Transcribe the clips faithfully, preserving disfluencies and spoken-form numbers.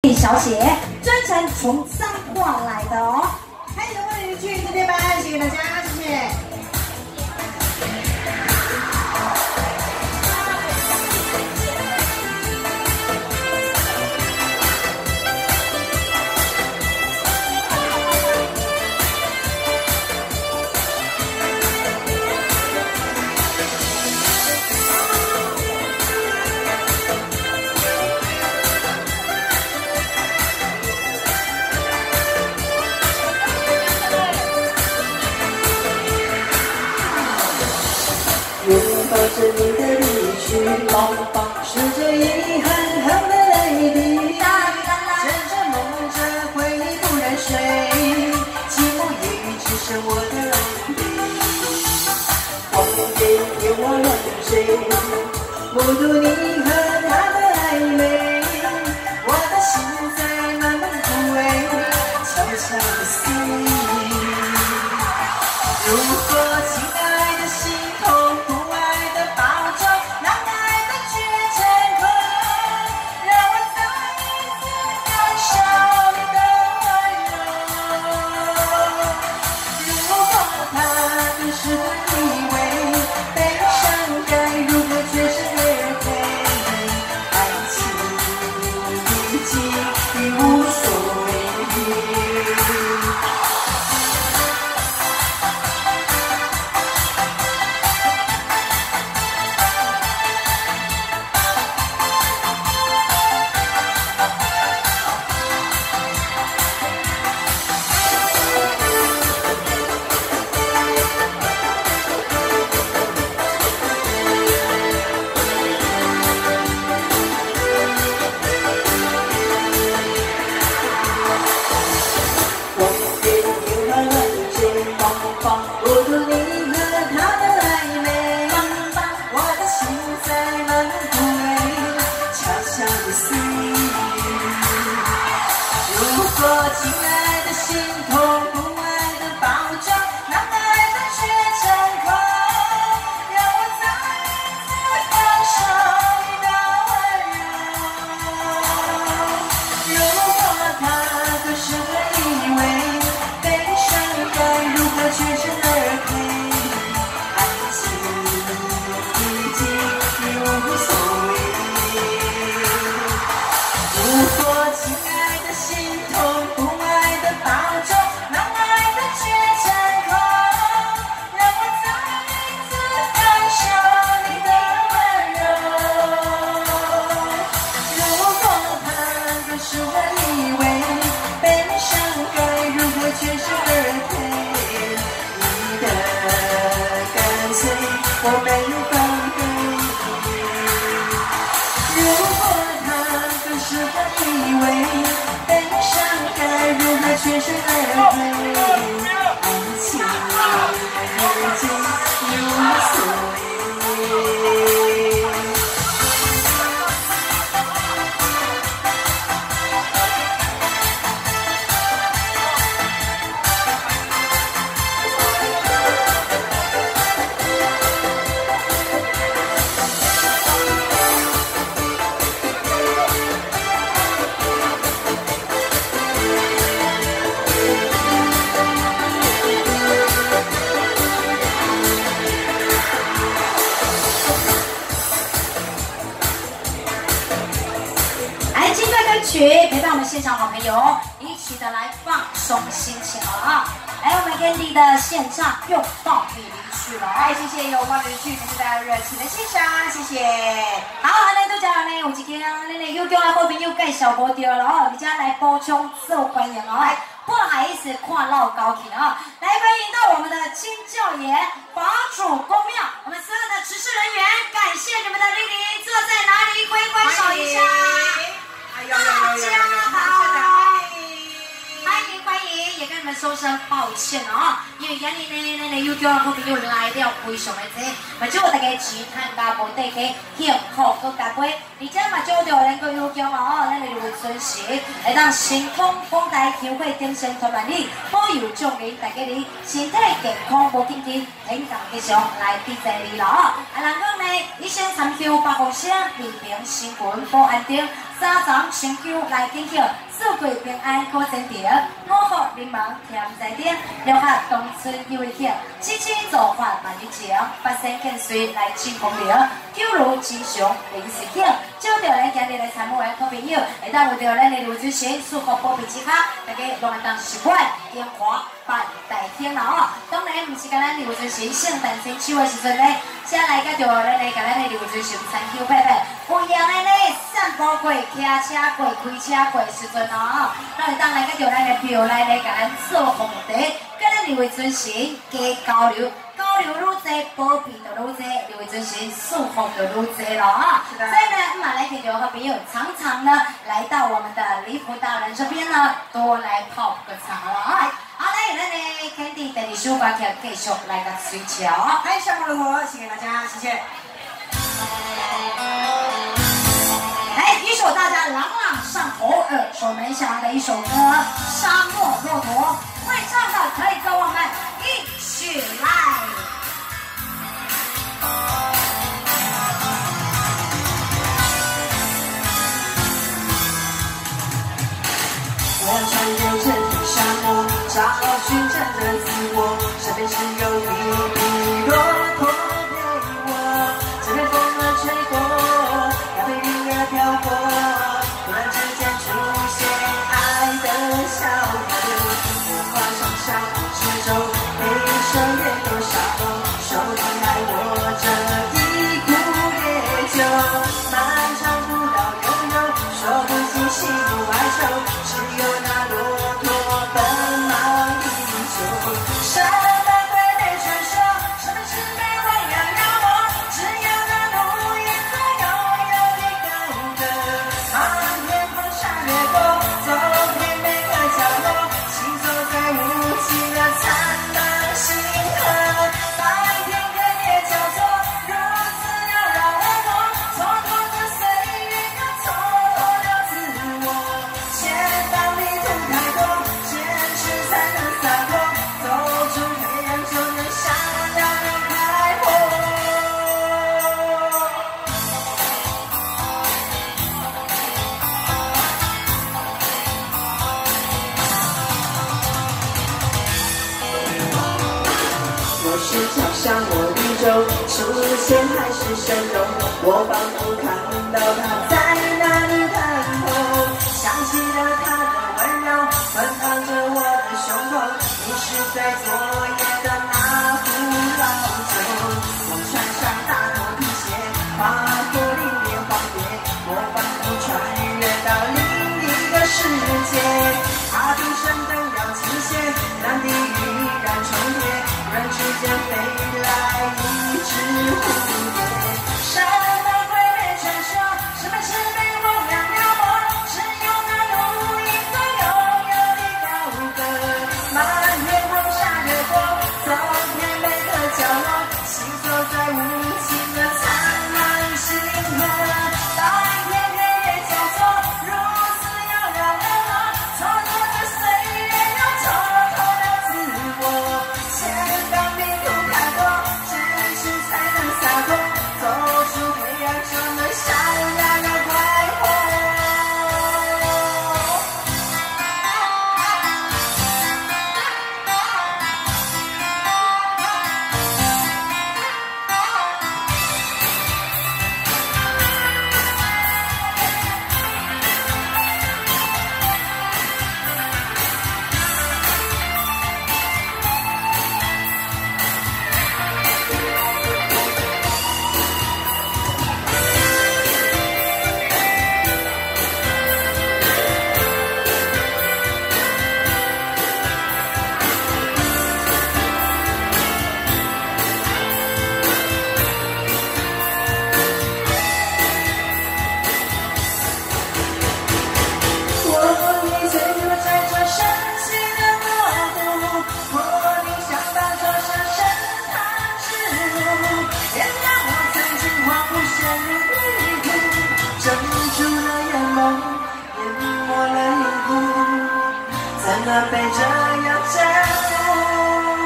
小姐专程从彰化来的哦。 开始为您去这边班，谢谢大家，谢谢。 拥抱着你的离去，是这遗憾含的泪滴，沉沉梦着回忆不能睡，寂寞夜雨只剩我的泪滴。望眼天花乱坠，目睹你和他的暧昧，我的心在慢慢枯萎，悄悄地碎。如果亲爱的心痛。 亲爱的心痛，不爱的包装，让爱的却成空，让我再一次感受你的温柔。如果他可是个以为，悲伤该如何全身而退？爱情已经已无所谓。如果亲爱的心痛。 我没放给你。如果他更适合以为，悲伤该如何全身而退？爱情已经一无所谓。 曲陪伴我们现场好朋友一起的来放松心情好了啊！来，我们 Candy 的现场拥抱你离去了， 哎，谢谢拥抱离去，谢谢大家热情的欣赏，谢谢。 好，安尼都讲呢，有一件咱的有中的好朋友介绍无到了哦，而且来补充受欢迎哦，不好意思看老高去啊！来欢迎到我们的清教爷法主公庙，我们所有的执事人员，感谢你们的莅临，坐在哪里挥挥手一下。 大家好，欢迎欢迎，也跟你们说声抱歉啊、哦，因为今日呢，咱的 YouTube 好朋友来了非常的多，嘛祝大家钱赚家无底家，幸福搁加倍，而且嘛祝到咱个 YouTube 哦，咱的如准时来当星空丰台球会顶上团万里，保佑祝您大家哩身体健康无紧紧，平常吉祥来比赛你咯。啊，人讲呢，以上参考八方声，利平新闻保安定。 三层成就来敬求，四季平安过前程，五福临门添在顶，六合冬春有一庆，七七造化万日情，八仙见水来庆功名，九如吉祥临时景。招到咱今日来参观的好朋友，会当有到咱的刘主席祝福保庇之下，大家拢会当习惯烟花办大天了哦。当然，唔是甲咱刘主席圣诞新秋的时阵咧，先来甲着咱来甲咱的刘主席参求拜拜。有样的咧，散步过、骑车过、开车过时阵哦，咱会当来甲着咱的庙内咧，甲咱做红茶，甲咱刘主席加交流。交流愈多，保庇就愈多，刘尊贤祝福就愈多了啊！所以呢，马来天就和朋友常常呢来到我们的李福大人这边呢，多来泡个茶了啊！好，来，咱呢 Candy 第二首歌曲继续来个睡觉。 来，下播的我，献给大家，谢谢。 来，一首大家朗朗上口、耳熟能详的一首歌《沙漠骆驼》，会唱的可以跟我们一起来。 我穿越这片沙漠，找寻真的自我，身边只有一匹骆驼陪我。这边风儿吹过，要被云儿飘过，突然之间出现爱的小河。我跨上沙漠之舟，背手越过沙漠，手里还握着一壶烈酒，漫长古道悠悠，说不尽喜怒哀愁。只有那骆驼奔忙依旧，什么鬼魅传说，什么魑魅魍魉妖魔，只有那怒音在悠悠地高歌。漫天风沙掠过，走遍每个角落，行走在无尽的灿烂星河。白天黑夜交错，如此扰扰而过，蹉跎着岁月，又蹉跎了自我。前方迷途太多，坚持才能洒脱，走出黑暗就能闪亮的开阔。我是脚上我绿洲，出现海市蜃楼，我仿佛看到他在那里探头，想起了他的温柔，奔腾着我的胸口。你是在昨夜的那壶老酒，我穿上大头皮鞋，划过凛冽荒野，我仿佛穿越到另一个世界。他独身登上琴弦，蓝地依然重叠，人之间飞来一只蝴蝶。什么鬼魅传说，什么魑魅魍魉妖魔，只有那怒音在悠悠地高歌。漫天风沙掠过，走遍每个角落，行走在无尽的灿烂星河。白天黑夜交错，如此摇摇而过，蹉跎着岁月，又蹉跎了自我。前方迷途太多，坚持才能洒脱，走出黑暗就能闪亮的快活。怎么被这样折磨？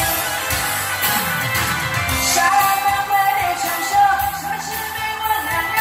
什么鬼魅传说，什么魑魅魍魉妖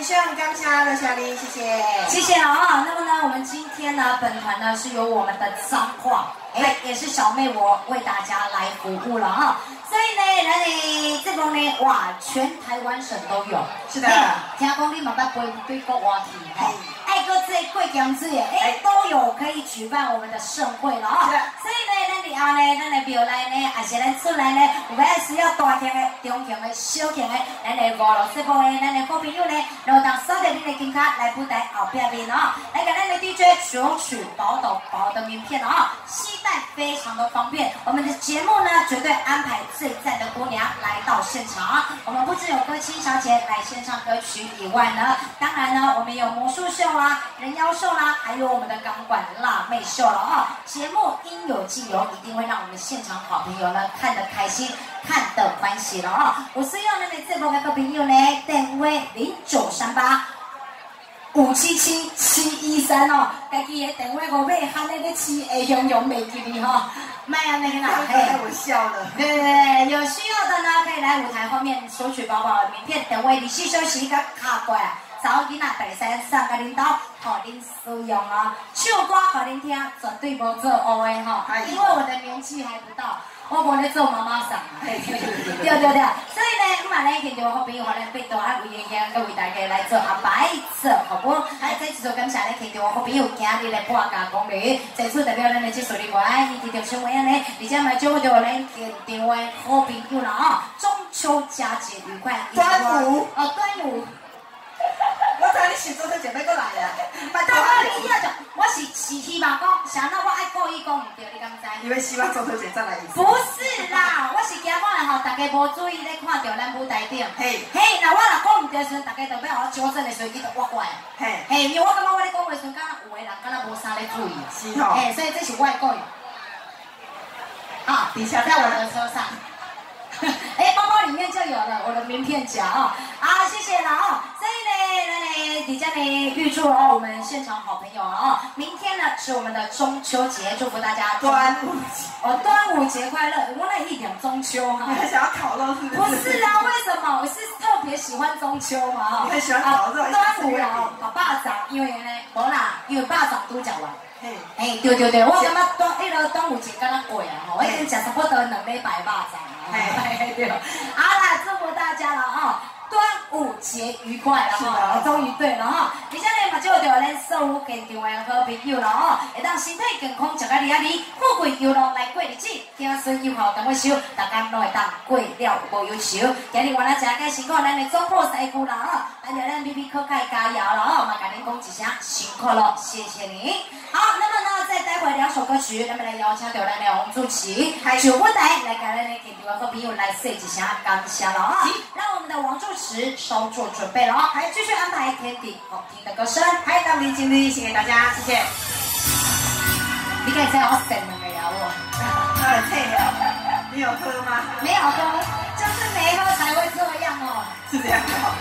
上感谢罗小丽，谢谢， 谢谢了啊。那么呢，我们今天呢，本团呢是由我们的彰化，哎，也是小妹我为大家来服务了啊。所以呢，咱的这种呢，哇，全台湾省都有。 是的。 听讲你嘛捌飞对国外去，哎，爱搁这过江子耶，哎，都有可以举办我们的盛会了啊。是的。所以呢，咱以后呢，咱的庙内呢，还是咱厝内呢，有要需要大型的、中型的、小型的，咱的娱乐节目呢，咱的好朋友呢，然后当扫着你的金卡来舞台后边面啊，来给咱的 D J 索取宝岛宝的名片啊，携带非常的方便。我们的节目呢，绝对安排最赞的姑娘来到现场。我们不只有歌星小姐来献唱歌曲以外呢，当然呢，我们有魔术秀啦、人妖秀啦，还有我们的钢管辣妹秀了啊。节目应有尽有，一定会让我们现场好朋友呢看得开心，看得欢喜了啊。我需要咱的节目的好朋友呢，电话零九三八。五七七七一三哦，家己的电话号码喊那个七会用用袂记哩哈，卖安尼啦， 嘿，我笑了。 对对对，有需要的呢，可以来舞台后面索取宝宝的名片，电话二十四小时甲卡过来，找囡仔第三送甲恁兜，互恁使用哦。唱歌互恁听，绝对无做乌的哈，因为我的年纪还不到。我无咧做妈妈桑，对对对，所以呢，我嘛咧见到好朋友，互咱八大啊为爷爷，佮为大家来做安排做，好不？还再次感谢咧见到好朋友今日来半价公里，在此代表咱的技术人员，以及着小妹呢，而且嘛祝福着咱见到的好朋友啦啊！中秋佳节愉快， 端午哦，端午。 我知你是做这节要过来啊！ 大哥，你要讲，我是是希望讲，想到我爱故意讲唔对，你敢知？ 你们希望中秋节再来一次？ 不是啦，我是惊讲的吼，大家无注意咧看到咱舞台顶。嘿，嘿，那我若讲唔对时阵，大家就要我纠正的时候，伊就挖过来。嘿，嘿，因为我感觉我咧讲的时阵，敢若有的人敢若无啥咧注意。 是吼。 嘿，所以这是我的故意。啊，底下在我的车上。哎，包包里面就有了我的名片夹哦。好，谢谢了哦。所以呢，那呢，底下呢预祝哦我们现场好朋友哦，明天呢是我们的中秋节，祝福大家端午节哦，端午节快乐！我那一点中秋哈， 你还想要烤肉是不是？ 不是啊，为什么？我是特别喜欢中秋嘛哈。 你很喜欢烤肉？ 端午啦，把巴掌，因为呢，无啦，因为巴掌都讲完。 嘿， 哎，对对对，我感觉端迄个端午节敢若过啊吼，我已经食差不多两礼拜巴掌啊。嘿，对。好啦，祝福大家了啊！端午节愉快了哈，终于对了哈。而且呢，嘛，就着咱所有现场的好朋友了哦，会当身体健康，食甲利啊利，富贵有乐来过日子，子孙有孝当我收，大家拢会当过了无忧愁。今日我来食个辛苦，咱的总破师傅啦哦，咱着咱 B B 可开加油了哦，嘛甲恁讲一声辛苦了，谢谢你。好，那么呢，再待会两首歌曲，咱们来邀请到咱的王主持，九舞台来给咱的现场的好朋友来说一声感谢了啊！让我们的王主持稍作准备了啊，还继续安排天地好听的歌声， 还有咱们经理，谢谢大家，谢谢。 你可以再我省两个呀我。 喝了醉了，你有喝吗？ 没有喝，就是没喝才会这样哦。 是这样哦。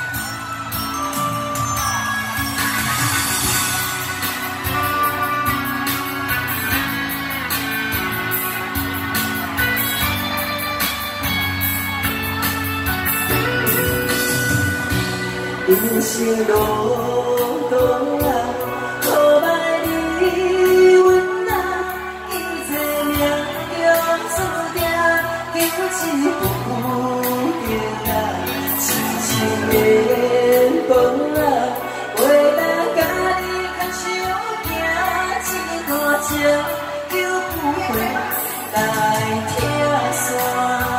人生路途啊，可歹你阮啊，一切命中注定，求一步行啊，痴情缘分啊，袂当甲你牵手行一段情，求不会来听线。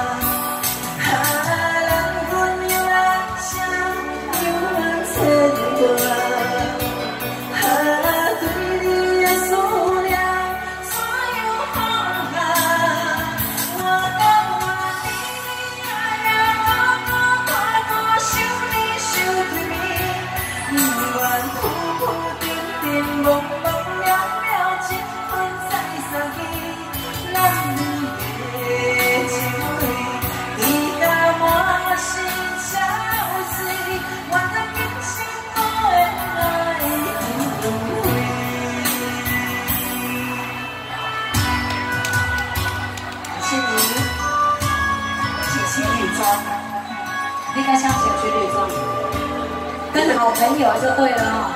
你该想小区绿洲。 跟好朋友就对了哦。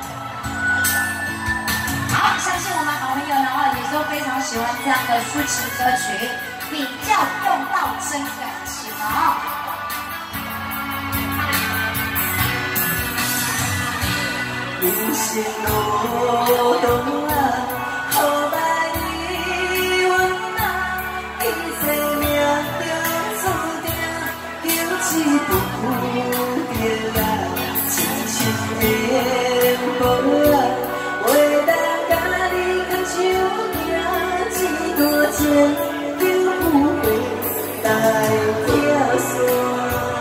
好，相信我们好朋友呢哦，也都非常喜欢这样的抒情歌曲，比较用到真感情哦。 人生路途啊，好歹你阮啊，一生命中注定有一步着啊，亲像缘薄啊，袂当甲你牵手行一段情，就不会来跳伞。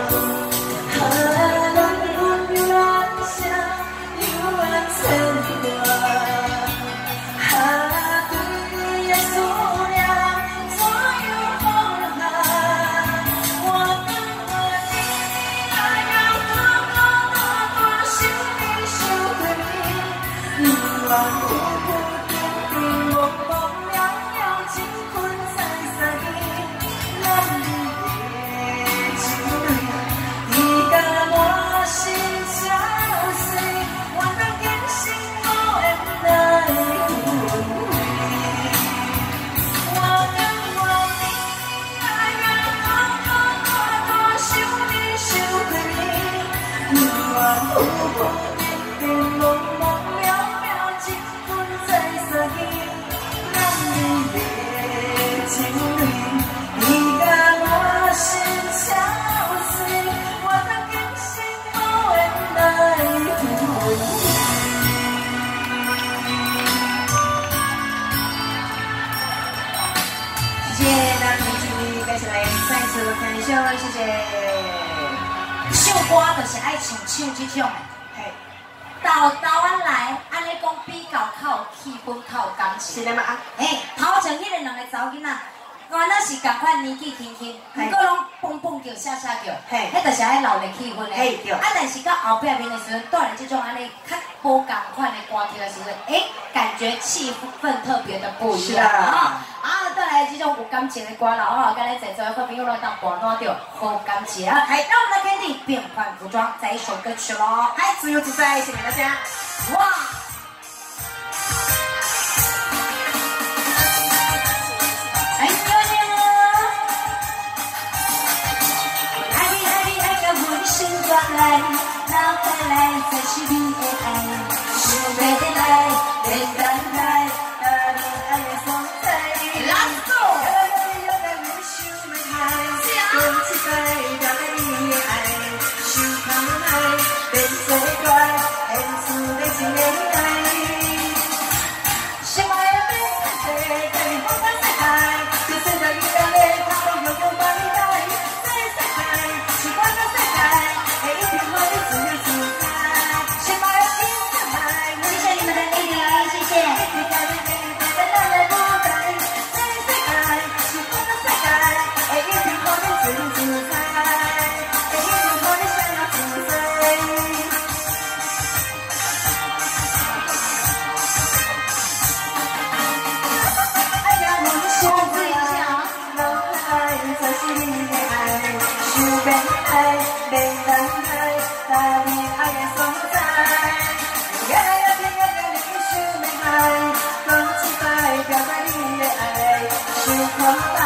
谢谢。 唱歌就是爱唱唱这种的，嘿，到台湾来，安尼讲比较较有气氛，较有感情。 是的嘛？ 嘿，头前迄个两个查某囡仔，原来是共款年纪轻轻，不过拢蹦蹦叫、写写叫，嘿，迄就是爱闹热气氛的。嘿，对。啊，但是到后壁面的时阵，带来这种安尼较无共款的歌曲的时阵，诶，感觉气氛特别的不一样啊。啊，带来这种有感情的歌啦，哦，今日在座的好朋友来当伴伴着，好感情啊！来，让我们来给你变换服装，再一首歌曲喽。 嗨，自由自在，谢谢大家。 哇！哎呦呦！爱你爱你爱到浑身转来，脑海来才是你的爱，想要的来，简单来，把你爱的所在。Let's go！ Come